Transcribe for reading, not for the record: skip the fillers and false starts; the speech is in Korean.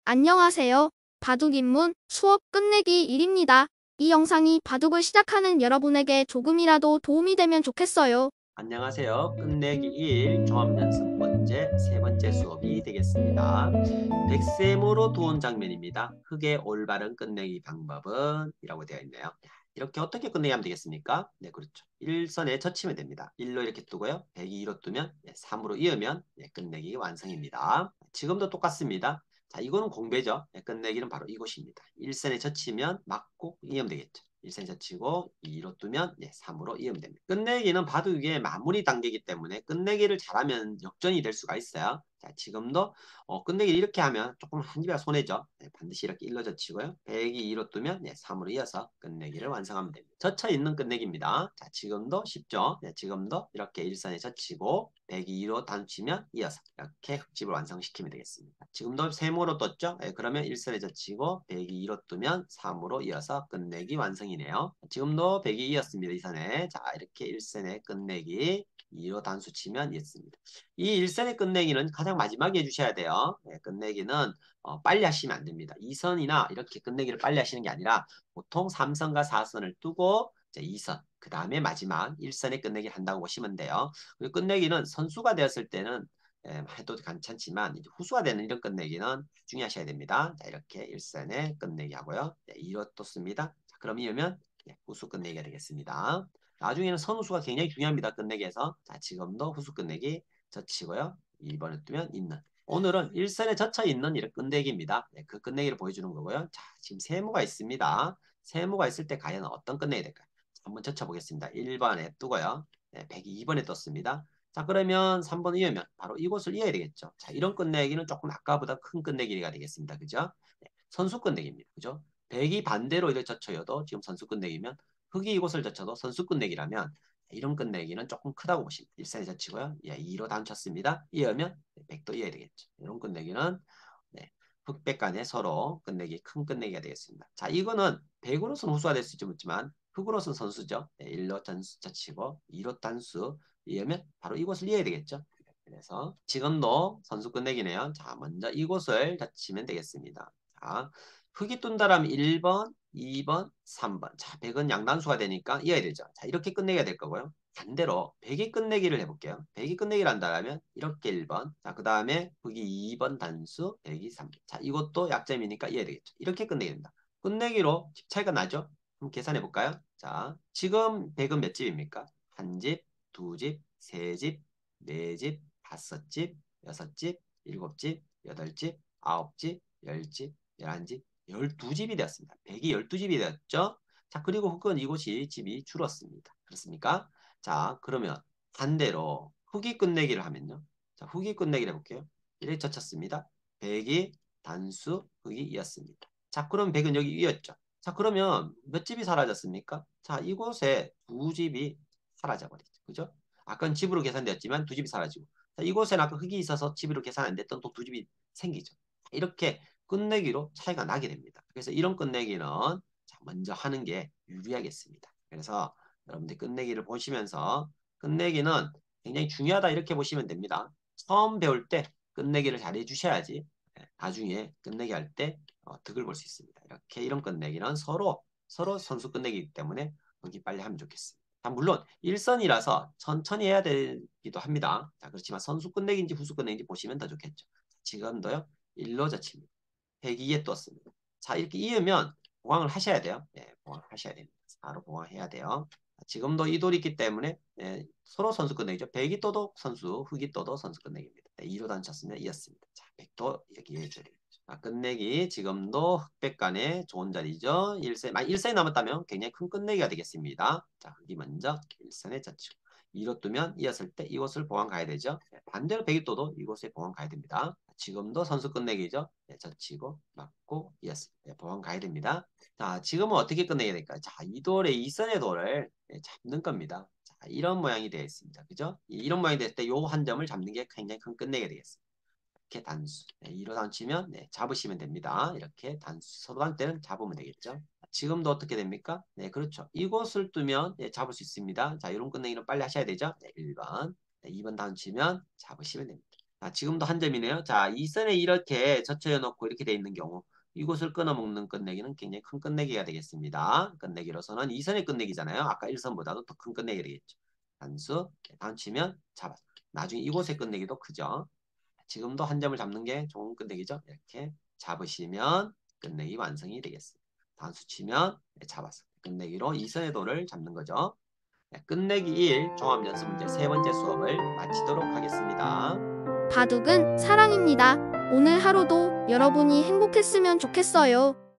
안녕하세요. 바둑 입문 수업 끝내기 1입니다. 이 영상이 바둑을 시작하는 여러분에게 조금이라도 도움이 되면 좋겠어요. 안녕하세요. 끝내기 1 종합연습 문제 세 번째 수업이 되겠습니다. 백세모로 도운 장면입니다. 흙의 올바른 끝내기 방법은? 이라고 되어 있네요. 이렇게 어떻게 끝내기 하면 되겠습니까? 네, 그렇죠. 1선에 젖히면 됩니다. 1로 이렇게 두고요. 100이 2로 두면 3으로 이으면 끝내기 완성입니다. 지금도 똑같습니다. 자, 이거는 공배죠. 끝내기는 바로 이곳입니다. 1선에 젖히면 맞고 이으면 되겠죠. 1선 젖히고 2로 두면 3으로 이으면 됩니다. 끝내기는 바둑의 마무리 단계이기 때문에 끝내기를 잘하면 역전이 될 수가 있어요. 자, 지금도 끝내기를 이렇게 하면 조금 한 집에 손해죠. 반드시 이렇게 1로 젖히고요. 100이 2로 뜨면 3으로 이어서 끝내기를 완성하면 됩니다. 젖혀 있는 끝내기입니다. 자, 지금도 쉽죠. 지금도 이렇게 1선에 젖히고 100이 2로 단치면 이어서 이렇게 흙집을 완성시키면 되겠습니다. 지금도 세모로 떴죠. 그러면 1선에 젖히고 100이 2로 뜨면 3으로 이어서 끝내기 완성이네요. 지금도 100이 이었습니다. 이 선에. 자, 이렇게 1선에 끝내기 2로 단수 치면 이었습니다. 이 1선의 끝내기는 가장 마지막에 해주셔야 돼요. 끝내기는 빨리 하시면 안 됩니다. 2선이나 이렇게 끝내기를 빨리 하시는 게 아니라 보통 3선과 4선을 두고 2선, 그 다음에 마지막 1선에 끝내기를 한다고 보시면 돼요. 그리고 끝내기는 선수가 되었을 때는 해도 괜찮지만 이제 후수가 되는 이런 끝내기는 중요하셔야 됩니다. 자, 이렇게 1선에 끝내기 하고요. 2로 또 씁니다. 자, 그럼 이러면 후수 끝내기가 되겠습니다. 나중에는 선후수가 굉장히 중요합니다. 끝내기에서. 자, 지금도 후수 끝내기 젖히고요. 2번에 뜨면 있는. 오늘은 일선에 젖혀 있는 이런 끝내기입니다. 그 끝내기를 보여주는 거고요. 자, 지금 세모가 있습니다. 세모가 있을 때 과연 어떤 끝내기 될까요? 한번 젖혀 보겠습니다. 1번에 뜨고요. 102번에 떴습니다. 자, 그러면 3번 이으면 바로 이곳을 이어야 되겠죠. 자, 이런 끝내기는 조금 아까보다 큰 끝내기가 되겠습니다. 그죠? 선수 끝내기입니다. 그죠? 100이 반대로 이렇게 젖혀도 지금 선수 끝내기면 흙이 이곳을 젖혀도 선수 끝내기라면 이런 끝내기는 조금 크다고 보십니다. 1선에 젖히고요. 2로 단쳤습니다. 이으면 100도 이어야 되겠죠. 이런 끝내기는 흑백 간에 서로 끝내기, 큰 끝내기가 되겠습니다. 자, 이거는 100으로서는 후수가 될 수 있지만 흑으로서는 선수죠. 1로 단수 젖히고 2로 단수 이으면 바로 이곳을 이어야 되겠죠. 그래서 지금도 선수 끝내기네요. 자, 먼저 이곳을 젖히면 되겠습니다. 자, 흙이 뜬다라면 1번, 2번, 3번. 자, 100은 양단수가 되니까 이어야 되죠. 자, 이렇게 끝내기가 될 거고요. 반대로 100이 끝내기를 해볼게요. 100이 끝내기를 한다면 이렇게 1번. 자, 그 다음에 흙이 2번 단수, 100이 3번. 자, 이것도 약점이니까 이어야 되겠죠. 이렇게 끝내기 됩니다. 끝내기로 집 차이가 나죠? 한번 계산해 볼까요? 자, 지금 100은 몇 집입니까? 한 집, 두 집, 세 집, 네 집, 다섯 집, 여섯 집, 일곱 집, 여덟 집, 아홉 집, 열 집, 11집, 12집이 되었습니다. 100이 12집이 되었죠? 자, 그리고 흙은 이곳이 집이 줄었습니다. 그렇습니까? 자, 그러면 반대로 흙이 끝내기를 하면요. 자, 흙이 끝내기를 해볼게요. 이렇게 젖혔습니다. 100이 단수 흙이 이었습니다. 자, 그럼 100은 여기 이었죠. 자, 그러면 몇 집이 사라졌습니까? 자, 이곳에 두 집이 사라져버리죠. 그죠? 아까는 집으로 계산되었지만 두 집이 사라지고. 자, 이곳에는 아까 흙이 있어서 집으로 계산 안 됐던 또 두 집이 생기죠. 이렇게 끝내기로 차이가 나게 됩니다. 그래서 이런 끝내기는 먼저 하는 게 유리하겠습니다. 그래서 여러분들 끝내기를 보시면서 끝내기는 굉장히 중요하다 이렇게 보시면 됩니다. 처음 배울 때 끝내기를 잘 해주셔야지 나중에 끝내기 할 때 득을 볼 수 있습니다. 이렇게 이런 끝내기는 서로 선수 끝내기이기 때문에 여기 빨리 하면 좋겠습니다. 물론 일선이라서 천천히 해야 되기도 합니다. 자, 그렇지만 선수 끝내기인지 후수 끝내기인지 보시면 더 좋겠죠. 지금도요. 1로 젖힙니다. 102에 떴습니다. 자, 이렇게 이으면 보강을 하셔야 돼요. 보강을 하셔야 됩니다. 바로 보강해야 돼요. 지금도 이 돌이 있기 때문에 서로 선수 끝내기죠. 100이 떠도 선수, 흙이 떠도 선수 끝내기입니다. 2로 단쳤으면 이었습니다. 자, 100도 이렇게 이어줘야 됩니다. 자, 끝내기 지금도 흑백 간에 좋은 자리죠. 1세, 만약 1선이 남았다면 굉장히 큰 끝내기가 되겠습니다. 자, 흙이 먼저 1선에 젖히고 2로 뜨면 이었을 때 이곳을 보강 가야 되죠. 반대로 100이 떠도 이곳에 보강 가야 됩니다. 지금도 선수 끝내기죠. 젖히고 맞고 이었습니다. 보강 가야 됩니다. 자, 지금은 어떻게 끝내야 될까요? 자, 이 돌에 이선의 돌을 잡는 겁니다. 자, 이런 모양이 되어 있습니다. 그죠? 이런 모양이 됐을 때 요 한 점을 잡는 게 굉장히 큰 끝내기가 되겠습니다. 이렇게 단수. 2로 단치면 잡으시면 됩니다. 이렇게 단수. 서로 단 때는 잡으면 되겠죠. 지금도 어떻게 됩니까? 네, 그렇죠. 이곳을 뜨면 잡을 수 있습니다. 자, 이런 끝내기는 빨리 하셔야 되죠. 1번. 2번 단치면 잡으시면 됩니다. 자, 지금도 한 점이네요. 자, 이 선에 이렇게 젖혀져 놓고 이렇게 돼 있는 경우 이곳을 끊어먹는 끝내기는 굉장히 큰 끝내기가 되겠습니다. 끝내기로서는 이 선의 끝내기잖아요. 아까 1선보다도 더 큰 끝내기가 되겠죠. 단수, 이렇게 단치면 잡았어. 나중에 이곳의 끝내기도 크죠. 지금도 한 점을 잡는 게 좋은 끝내기죠. 이렇게 잡으시면 끝내기 완성이 되겠습니다. 단수 치면 잡았어. 끝내기로 이 선의 도를 잡는 거죠. 끝내기 1 종합연습문제 세 번째 수업을 마치도록 하겠습니다. 바둑은 사랑입니다. 오늘 하루도 여러분이 행복했으면 좋겠어요.